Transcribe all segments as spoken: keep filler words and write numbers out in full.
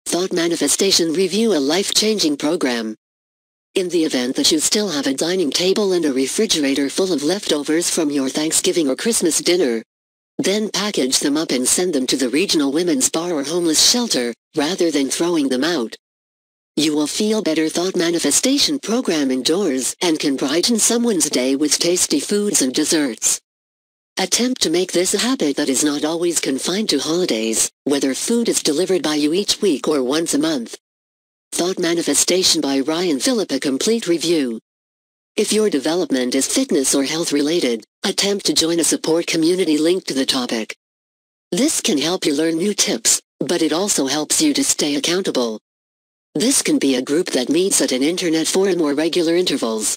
Thought Manifestation Review, a life-changing program. In the event that you still have a dining table and a refrigerator full of leftovers from your Thanksgiving or Christmas dinner, then package them up and send them to the regional women's bar or homeless shelter, rather than throwing them out. You will feel better. Thought Manifestation program indoors and can brighten someone's day with tasty foods and desserts. Attempt to make this a habit that is not always confined to holidays, whether food is delivered by you each week or once a month. Thought Manifestation by Ryan Phillip, a complete review. If your development is fitness or health related, attempt to join a support community linked to the topic. This can help you learn new tips, but it also helps you to stay accountable. This can be a group that meets at an internet forum or regular intervals.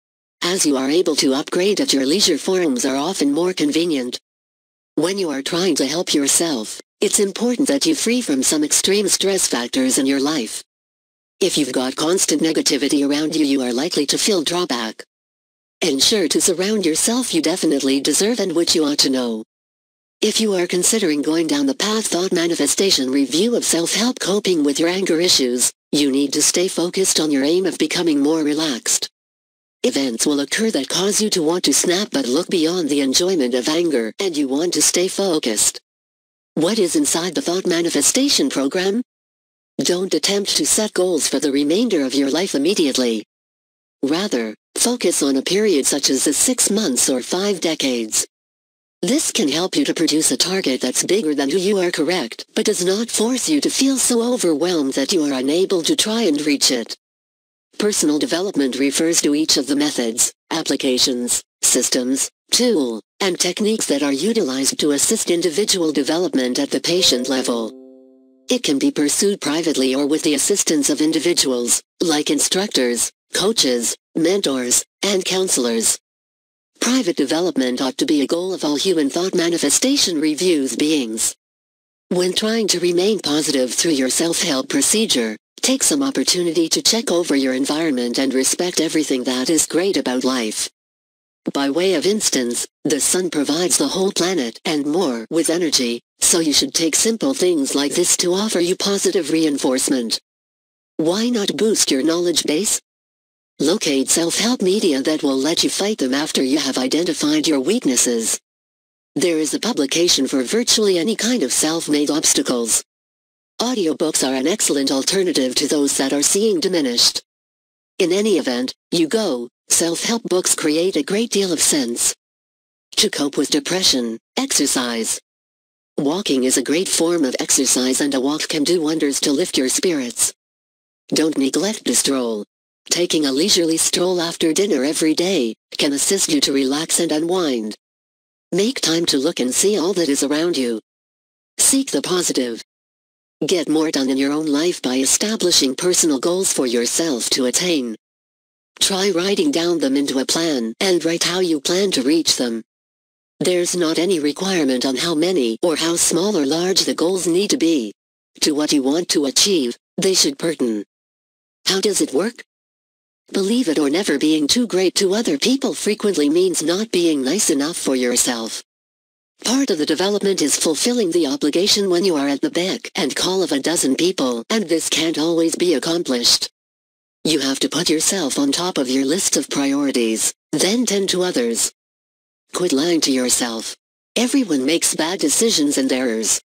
As you are able to upgrade at your leisure, forums are often more convenient. When you are trying to help yourself, it's important that you free from some extreme stress factors in your life. If you've got constant negativity around you, you are likely to feel drawback. Ensure to surround yourself you definitely deserve and which you ought to know. If you are considering going down the path Thought Manifestation Review of self-help coping with your anger issues, you need to stay focused on your aim of becoming more relaxed. Events will occur that cause you to want to snap, but look beyond the enjoyment of anger, and you want to stay focused. What is inside the Thought Manifestation program? Don't attempt to set goals for the remainder of your life immediately. Rather, focus on a period such as the six months or five decades. This can help you to produce a target that's bigger than who you are, correct, but does not force you to feel so overwhelmed that you are unable to try and reach it. Personal development refers to each of the methods, applications, systems, tools, and techniques that are utilized to assist individual development at the patient level. It can be pursued privately or with the assistance of individuals, like instructors, coaches, mentors, and counselors. Private development ought to be a goal of all human Thought Manifestation Reviews beings. When trying to remain positive through your self-help procedure, take some opportunity to check over your environment and respect everything that is great about life. By way of instance, the sun provides the whole planet and more with energy, so you should take simple things like this to offer you positive reinforcement. Why not boost your knowledge base? Locate self-help media that will let you fight them after you have identified your weaknesses. There is a publication for virtually any kind of self-made obstacles. Audiobooks are an excellent alternative to those that are seeing diminished. In any event you go, self-help books create a great deal of sense. To cope with depression, exercise. Walking is a great form of exercise, and a walk can do wonders to lift your spirits. Don't neglect a stroll. Taking a leisurely stroll after dinner every day can assist you to relax and unwind. Make time to look and see all that is around you. Seek the positive. Get more done in your own life by establishing personal goals for yourself to attain. Try writing down them into a plan and write how you plan to reach them. There's not any requirement on how many or how small or large the goals need to be. To what you want to achieve, they should pertain. How does it work? Believe it or never, being too great to other people frequently means not being nice enough for yourself. Part of the development is fulfilling the obligation when you are at the beck and call of a dozen people, and this can't always be accomplished. You have to put yourself on top of your list of priorities, then tend to others. Quit lying to yourself. Everyone makes bad decisions and errors.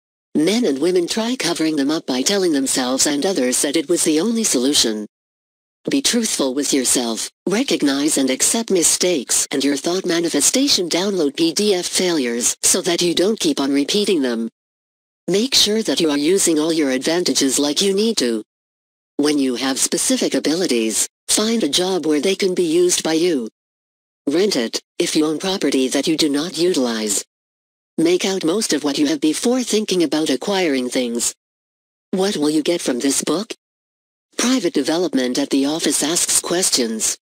Men and women try covering them up by telling themselves and others that it was the only solution. Be truthful with yourself, recognize and accept mistakes and your Thought Manifestation download P D F failures so that you don't keep on repeating them. Make sure that you are using all your advantages like you need to. When you have specific abilities, find a job where they can be used by you. Rent it, if you own property that you do not utilize. Make out most of what you have before thinking about acquiring things. What will you get from this book? Private development at the office asks questions.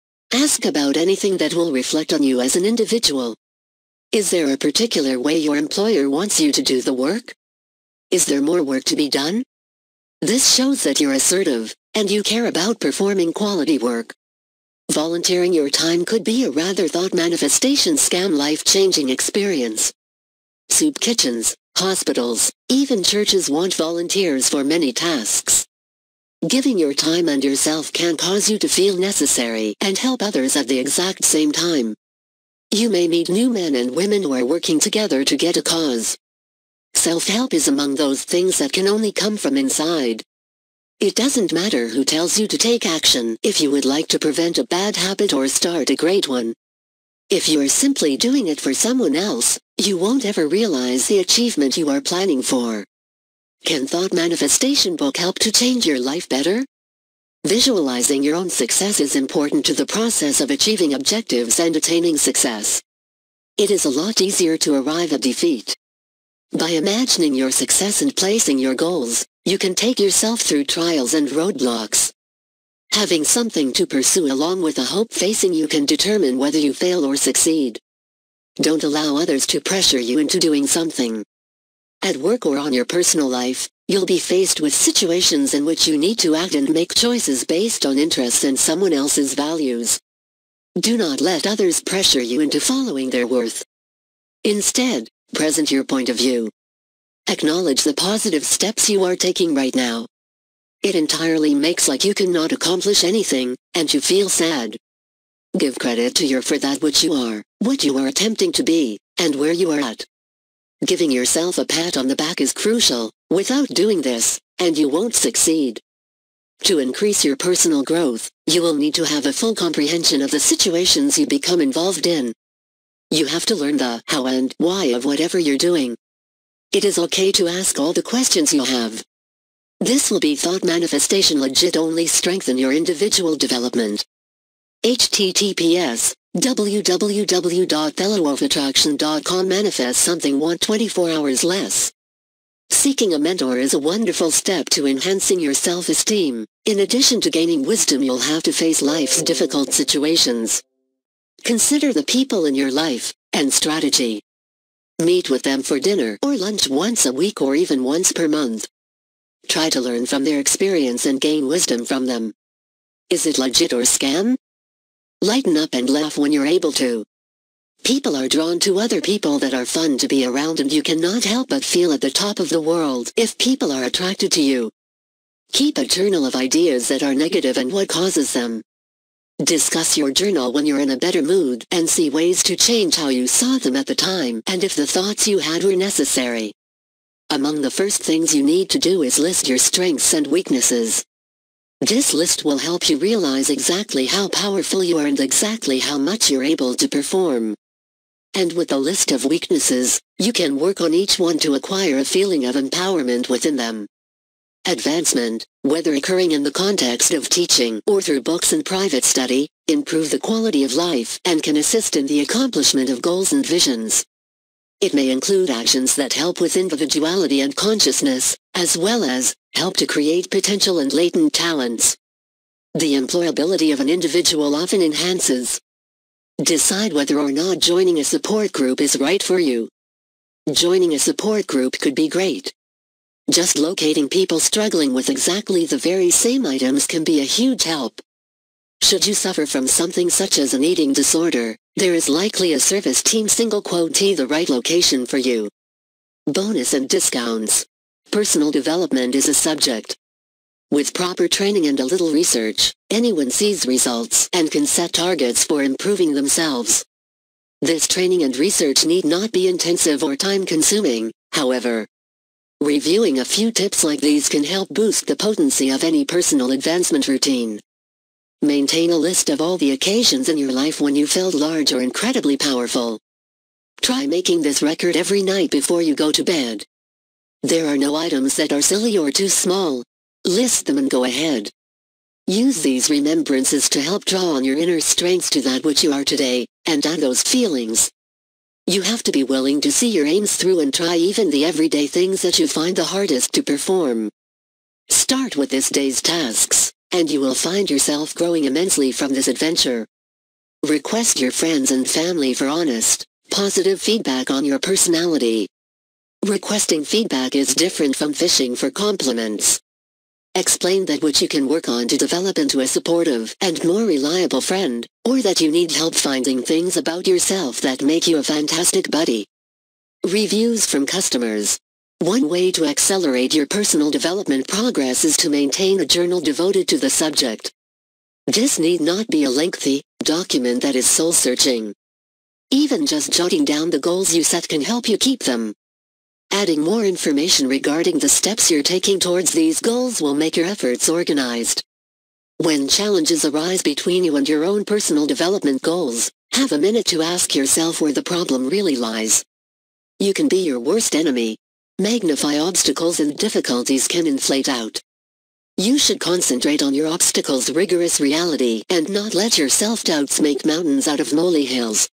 Ask about anything that will reflect on you as an individual. Is there a particular way your employer wants you to do the work? Is there more work to be done? This shows that you're assertive, and you care about performing quality work. Volunteering your time could be a rather Thought Manifestation scam life-changing experience. Soup kitchens, Hospitals, even churches want volunteers for many tasks. Giving your time and yourself can cause you to feel necessary and help others at the exact same time. You may meet new men and women who are working together to get a cause. Self-help is among those things that can only come from inside. It doesn't matter who tells you to take action if you would like to prevent a bad habit or start a great one. If you are simply doing it for someone else, you won't ever realize the achievement you are planning for. Can Thought Manifestation book help to change your life better? Visualizing your own success is important to the process of achieving objectives and attaining success. It is a lot easier to arrive at defeat. By imagining your success and placing your goals, you can take yourself through trials and roadblocks. Having something to pursue along with a hope facing you can determine whether you fail or succeed. Don't allow others to pressure you into doing something. At work or on your personal life, you'll be faced with situations in which you need to act and make choices based on interests and someone else's values. Do not let others pressure you into following their worth. Instead, present your point of view. Acknowledge the positive steps you are taking right now. It entirely makes like you cannot accomplish anything, and you feel sad. Give credit to your for that which you are, what you are attempting to be, and where you are at. Giving yourself a pat on the back is crucial. Without doing this, and you won't succeed. To increase your personal growth, you will need to have a full comprehension of the situations you become involved in. You have to learn the how and why of whatever you're doing. It is okay to ask all the questions you have. This will be Thought Manifestation legit only strengthen your individual development. H T T P S w w w dot fellow of attraction dot com Manifest something want twenty-four hours less. Seeking a mentor is a wonderful step to enhancing your self-esteem. In addition to gaining wisdom, you'll have to face life's difficult situations. Consider the people in your life, and strategy. Meet with them for dinner or lunch once a week or even once per month. Try to learn from their experience and gain wisdom from them. Is it legit or scam? Lighten up and laugh when you're able to. People are drawn to other people that are fun to be around, and you cannot help but feel at the top of the world if people are attracted to you. Keep a journal of ideas that are negative and what causes them. Discuss your journal when you're in a better mood and see ways to change how you saw them at the time and if the thoughts you had were necessary. Among the first things you need to do is list your strengths and weaknesses. This list will help you realize exactly how powerful you are and exactly how much you're able to perform. And with a list of weaknesses, you can work on each one to acquire a feeling of empowerment within them. Advancement, whether occurring in the context of teaching or through books and private study, improve the quality of life and can assist in the accomplishment of goals and visions. It may include actions that help with individuality and consciousness, as well as help to create potential and latent talents. The employability of an individual often enhances. Decide whether or not joining a support group is right for you. Joining a support group could be great. Just locating people struggling with exactly the very same items can be a huge help. Should you suffer from something such as an eating disorder, there is likely a service team single quote T the right location for you. Bonus and discounts. Personal development is a subject. With proper training and a little research, anyone sees results and can set targets for improving themselves. This training and research need not be intensive or time-consuming, however. Reviewing a few tips like these can help boost the potency of any personal advancement routine. Maintain a list of all the occasions in your life when you felt large or incredibly powerful. Try making this record every night before you go to bed. There are no items that are silly or too small. List them and go ahead. Use these remembrances to help draw on your inner strengths to that which you are today, and add those feelings. You have to be willing to see your aims through and try even the everyday things that you find the hardest to perform. Start with this day's tasks, and you will find yourself growing immensely from this adventure. Request your friends and family for honest, positive feedback on your personality. Requesting feedback is different from fishing for compliments. Explain that which you can work on to develop into a supportive and more reliable friend, or that you need help finding things about yourself that make you a fantastic buddy. Reviews from customers, One way to accelerate your personal development progress is to maintain a journal devoted to the subject. This need not be a lengthy document that is soul-searching. Even just jotting down the goals you set can help you keep them. Adding more information regarding the steps you're taking towards these goals will make your efforts organized. When challenges arise between you and your own personal development goals, have a minute to ask yourself where the problem really lies. You can be your worst enemy. Magnify obstacles and difficulties can inflate out. You should concentrate on your obstacles' rigorous reality and not let your self-doubts make mountains out of molehills.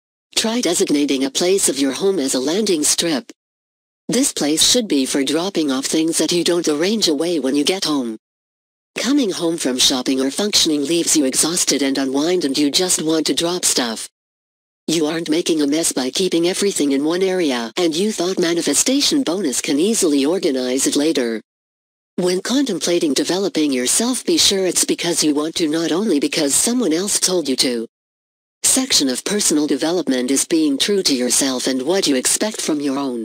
Try designating a place of your home as a landing strip. This place should be for dropping off things that you don't arrange away when you get home. Coming home from shopping or functioning leaves you exhausted and unwind and you just want to drop stuff. You aren't making a mess by keeping everything in one area, and you thought manifestation bonus can easily organize it later. When contemplating developing yourself, be sure it's because you want to, not only because someone else told you to. Section of personal development is being true to yourself and what you expect from your own.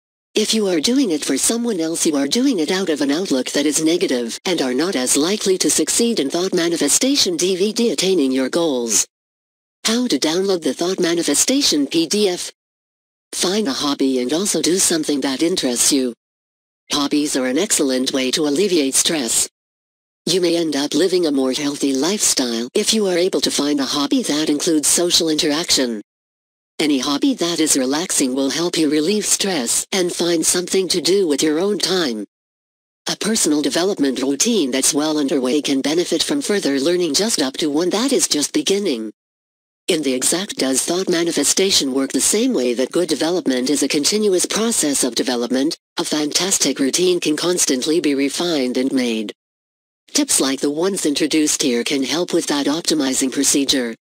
If you are doing it for someone else, you are doing it out of an outlook that is negative and are not as likely to succeed in Thought Manifestation D V D attaining your goals. How to download the Thought Manifestation P D F. Find a hobby and also do something that interests you. Hobbies are an excellent way to alleviate stress. You may end up living a more healthy lifestyle if you are able to find a hobby that includes social interaction. Any hobby that is relaxing will help you relieve stress and find something to do with your own time. A personal development routine that's well underway can benefit from further learning, just up to one that is just beginning. In the exact, does thought manifestation work the same way that good development is a continuous process of development? A fantastic routine can constantly be refined and made. Tips like the ones introduced here can help with that optimizing procedure.